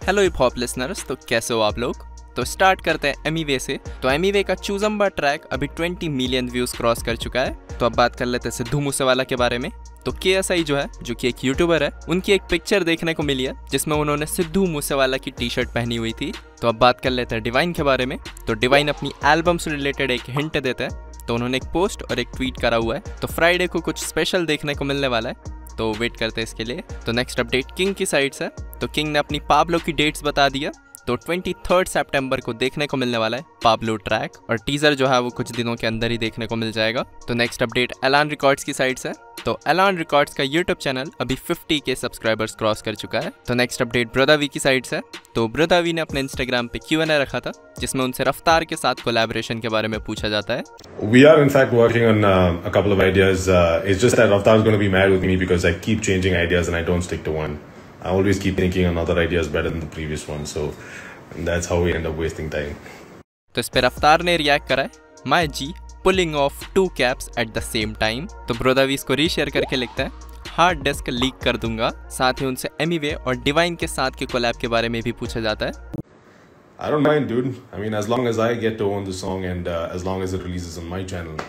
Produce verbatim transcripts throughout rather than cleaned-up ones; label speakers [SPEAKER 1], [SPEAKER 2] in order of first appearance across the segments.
[SPEAKER 1] Hello hip hop listeners, तो कैसे हो आप लोग। तो स्टार्ट करते हैं एमीवे से। तो एमीवे का चूजम्बा ट्रैक अभी बीस मिलियन व्यूज क्रॉस कर चुका है। तो अब बात कर लेते हैं सिद्धू मूसेवाला के बारे में। तो के एस आई जो है, जो कि एक यूट्यूबर है, उनकी एक पिक्चर देखने को मिली है जिसमें उन्होंने सिद्धू मूसेवाला की टी शर्ट पहनी हुई थी। तो अब बात कर लेते हैं डिवाइन के बारे में। तो डिवाइन अपनी एल्बम से रिलेटेड एक हिंट देते हैं। तो उन्होंने एक पोस्ट और एक ट्वीट करा हुआ है। तो फ्राइडे को कुछ स्पेशल देखने को मिलने वाला है, तो वेट करते हैं इसके लिए। तो नेक्स्ट अपडेट किंग की साइड से। तो किंग ने अपनी पाब्लो की डेट्स बता दिया। तो तेईस सितंबर को देखने को मिलने वाला है पाब्लो ट्रैक, और टीजर जो है वो कुछ दिनों के अंदर ही देखने को मिल जाएगा। तो नेक्स्ट अपडेट एलान रिकॉर्ड्स की साइड से। तो एलान रिकॉर्ड्स का यूट्यूब चैनल अभी पचास के सब्सक्राइबर्स क्रॉस कर चुका है। तो नेक्स्ट अपडेट ब्रदावी की साइड से। तो ब्रदावी ने अपने इंस्टाग्राम पे क्यू एन ए रखा था जिसमें उनसे रफ्तार के साथ कोलैबोरेशन के बारे में पूछा जाता है।
[SPEAKER 2] We are in fact working on uh, a couple of ideas. Uh, it's just that Raftar is going to be mad with me because I keep changing ideas and I don't stick to one. I always keep thinking another idea is better than the previous one, so that's how we end up wasting time.
[SPEAKER 1] तो इस पे रफ्तार ने react करा है, my G pulling off two caps at the same time. तो ब्रोदावी इसको रीशेयर करके लिखता है, हार्ड डिस्क लीक कर दूंगा। साथ ही उनसे एमीवे और डिवाइन के साथ के कोलैब के बारे में भी पूछा जाता है।
[SPEAKER 2] I don't mind, dude. I mean, as long as I get to own the song and uh, as long as it releases on my channel.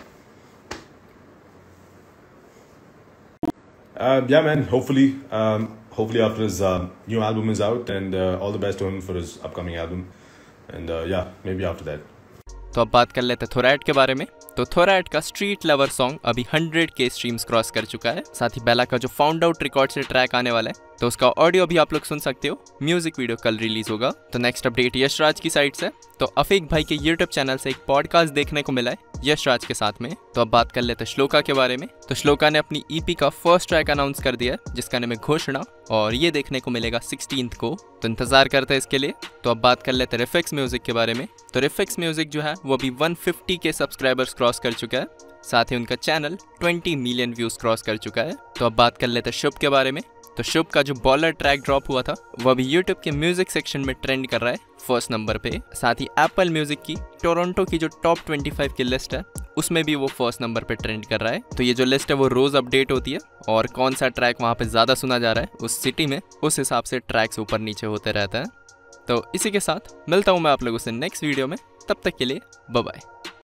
[SPEAKER 2] Uh, yeah, man. Hopefully, um, hopefully after his uh, new album is out, and uh, all the best to him for his upcoming album. And uh, yeah, maybe after that.
[SPEAKER 1] तो अब बात कर लेते हैं थोरैट के बारे में। तो थोरैट का स्ट्रीट लवर सॉन्ग अभी सौ के स्ट्रीम्स क्रॉस कर चुका है। साथ ही बेला का जो फाउंड आउट रिकॉर्ड से ट्रैक आने वाला है, तो उसका ऑडियो भी आप लोग सुन सकते हो। म्यूजिक वीडियो कल रिलीज होगा। तो नेक्स्ट अपडेट यश राज की साइड से। तो अफीक भाई के यूट्यूब चैनल से एक पॉडकास्ट देखने को मिला है यश राज के साथ में। तो अब बात कर लेते हैं श्लोका के बारे में। तो श्लोका ने अपनी ईपी का फर्स्ट ट्रैक अनाउंस कर दिया है जिसका नाम है घोषणा, और ये देखने को मिलेगा सोलह को। तो इंतजार करते हैं इसके लिए। तो अब बात कर लेते हैं रिफिक्स म्यूजिक के बारे में। तो रिफिक्स म्यूजिक जो है वो अभी एक सौ पचास के सब्सक्राइबर्स क्रॉस कर चुका है। साथ ही उनका चैनल बीस मिलियन व्यूज क्रॉस कर चुका है। तो अब बात कर लेते हैं शुभ के बारे में। तो शुभ का जो बॉलर ट्रैक ड्रॉप हुआ था वो अभी यूट्यूब के म्यूजिक सेक्शन में ट्रेंड कर रहा है फर्स्ट नंबर पे। साथ ही एप्पल म्यूजिक की टोरंटो की जो टॉप पच्चीस की लिस्ट है उसमें भी वो फर्स्ट नंबर पे ट्रेंड कर रहा है। तो ये जो लिस्ट है वो रोज अपडेट होती है, और कौन सा ट्रैक वहाँ पे ज़्यादा सुना जा रहा है उस सिटी में, उस हिसाब से ट्रैक्स ऊपर नीचे होते रहता है। तो इसी के साथ मिलता हूँ मैं आप लोगों से नेक्स्ट वीडियो में। तब तक के लिए बाय बाय।